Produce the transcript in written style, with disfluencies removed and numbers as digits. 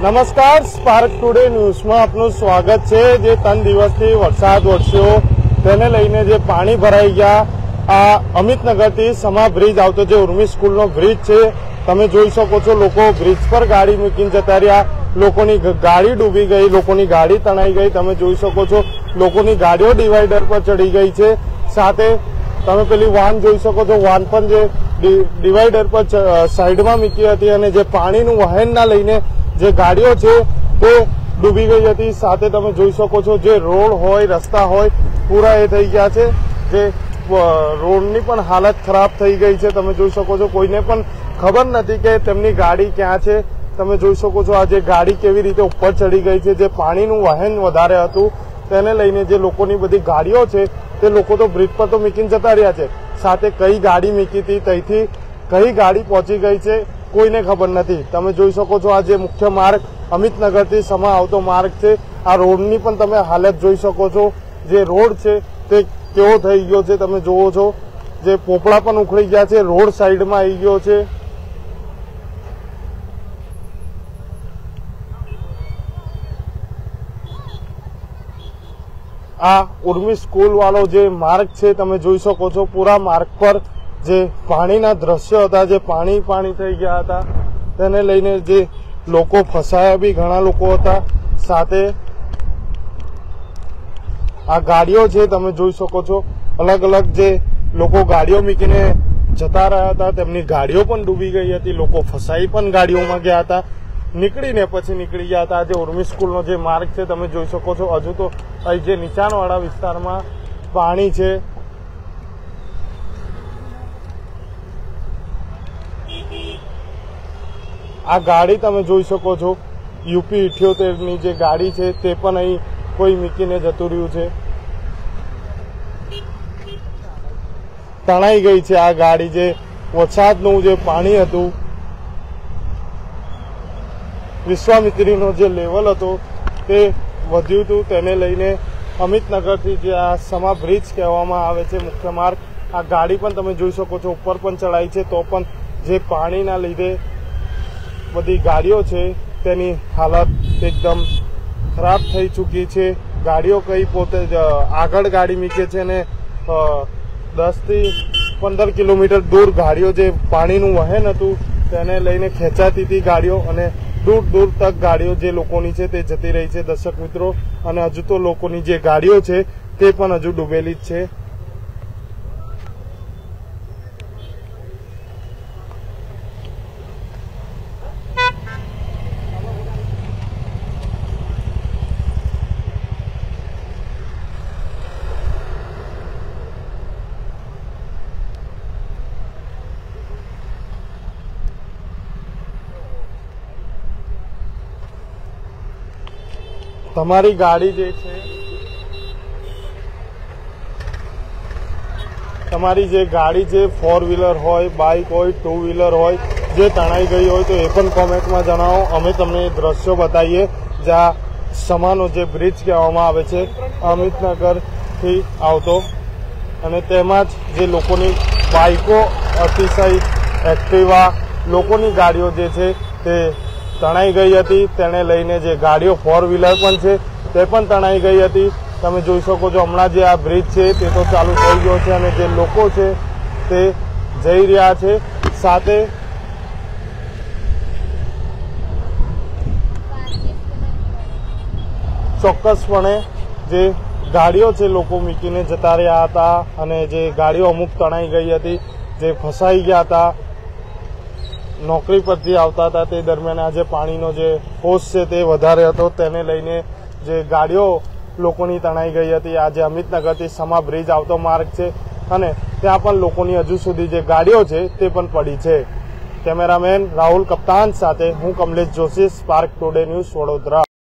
નમસ્કાર, spark today ન્યૂઝમાં આપનું સ્વાગત છે। જે 3 દિવસથી વરસાદ વરસ્યો તેને લઈને જે પાણી ભરાઈ ગયા આ અમિતનગરથી સમા બ્રિજ આવતો જે ઉર્મી સ્કૂલનો બ્રિજ છે તમે જોઈ શકો છો। લોકો બ્રિજ પર ગાડી મૂકીને જતા રહ્યા, લોકોની ગાડી ડૂબી ગઈ, લોકોની ગાડી તણાઈ ગઈ। તમે જોઈ શકો છો લોકોની ગાડીઓ ડિવાઈડર પર ચડી ગઈ છે। સાથે તમે પેલી વાન જોઈ શકો છો, વાન પણ જે ડિવાઈડર પર સાઈડમાં મૂકી હતી અને જે પાણીનું વહેણના લઈને જે ગાડીઓ છે તે ડૂબી ગઈ હતી। સાથે તમે જોઈ શકો છો જે રોડ હોય, રસ્તા હોય પૂરા એ થઈ ગયા છે। જે રોડની પણ હાલત ખરાબ થઈ ગઈ છે। તમે જોઈ શકો છો કોઈને પણ ખબર નથી કે તેમની ગાડી ક્યાં છે। તમે જોઈ શકો છો આ જે ગાડી કેવી રીતે ઉપર ચડી ગઈ છે। જે પાણીનું વહેણ વધારે હતું તેને લઈને જે લોકોની બધી ગાડીઓ છે તે લોકો તો બ્રિજ પર તો મૂકીને જતા રહ્યા છે, સાથે કઈ ગાડી મૂકી હતી ત્યાંથી કઈ ગાડી પહોંચી ગઈ છે કોઈને ખબર નથી। તમે જોઈ શકો છો આ જે મુખ્ય માર્ગ અમિતનગરથી સમા આવતો માર્ગ છે, આ રોડની પણ તમે હાલત જોઈ શકો છો। જે રોડ છે તે કેવો થઈ ગયો છે તમે જોવો છો, જે પોપડા પણ ઉખડી ગયા છે, રોડ સાઈડમાં આવી ગયો છે। આ ઉર્મી સ્કૂલ વાળો જે માર્ગ છે તમે જોઈ શકો છો, પૂરા માર્ગ પર જે પાણીના દ્રશ્યો હતા, જે પાણી થઈ ગયા હતા તેને લઈને જે લોકો ફસાયા બી ઘણા લોકો હતા। સાથે આ ગાડીઓ છે તમે જોઈ શકો છો, અલગ અલગ જે લોકો ગાડીઓ મૂકીને જતા રહ્યા હતા તેમની ગાડીઓ પણ ડૂબી ગઈ હતી, લોકો ફસાઈ પણ ગાડીઓમાં ગયા હતા, નીકળીને પછી નીકળી ગયા હતા। આજે ઉર્મી સ્કૂલનો જે માર્ગ છે તમે જોઈ શકો છો, હજુ તો અહીં જે નીચાણવાળા વિસ્તારમાં પાણી છે। આ ગાડી તમે જોઈ શકો છો યુપી 78ની જે ગાડી છે તે પણ અહીં કોઈ મૂકીને જતું રહ્યું છે, તણાઈ ગઈ છે આ ગાડી। જે વરસાદનું જે પાણી હતું, વિશ્વામિત્રીનો જે લેવલ હતો તે વધ્યું હતું, તેને લઈને અમિતનગરથી જે આ સમા બ્રિજ કહેવામાં આવે છે મુખ્ય માર્ગ, આ ગાડી પણ તમે જોઈ શકો છો ઉપર પણ ચડાઈ છે તો પણ જે પાણીના લીધે બધી ગાડીઓ છે તેની હાલત એકદમ ખરાબ થઈ ચૂકી છે। ગાડીઓ કઈ પોતે આગળ ગાડી મૂકે છે અને 10 થી 15 કિલોમીટર દૂર ગાડીઓ જે પાણીનું વહેણ હતું તેને લઈને ખેંચાતી હતી ગાડીઓ, અને દૂર દૂર તક ગાડીઓ જે લોકોની છે તે જતી રહી છે દર્શક મિત્રો। અને હજુ તો લોકોની જે ગાડીઓ છે તે પણ હજુ ડૂબેલી જ છે। તમારી ગાડી જે છે, તમારી જે ગાડી છે 4 વ્હીલર હોય, બાઇક હોય, 2 વ્હીલર હોય, જે તણાઈ ગઈ હોય તો એ પણ કોમેન્ટમાં જણાવો। અમે તમને દ્રશ્યો બતાવીએ જ્યાં સમાનો જે બ્રિજ કહેવામાં આવે છે અમિતનગરથી આવતો, અને તેમાં જ જે લોકોની બાઇકો, અતિશય એક્ટિવા, લોકોની ગાડીઓ જે છે તે તણાઈ ગઈ હતી। તેને લઈને જે ગાડીઓ 4 વ્હીલર પણ છે તે પણ તણાઈ ગઈ હતી। તમે જોઈ શકો છો હમણાં જે આ બ્રિજ છે તે તો ચાલુ થઈ ગયો છે અને જે લોકો છે તે જઈ રહ્યા છે। સાથે ચોક્કસપણે જે ગાડીઓ છે લોકો મૂકીને જતા રહ્યા હતા અને જે ગાડીઓ અમુક તણાઈ ગઈ હતી, જે ફસાઈ ગયા હતા, નોકરી પરથી આવતા હતા તે દરમિયાન આજે પાણીનો જે ફોર્સ છે તે વધારે હતો, તેને લઈને જે ગાડીઓ લોકોની તણાઈ ગઈ હતી। આજે અમિતનગરથી સમા બ્રિજ આવતો માર્ગ છે અને ત્યાં પણ લોકોની હજુ સુધી જે ગાડીઓ છે તે પણ પડી છે। કેમેરામેન રાહુલ કપ્તાન સાથે હું Kamlesh Joshi, spark today news, Vadodara.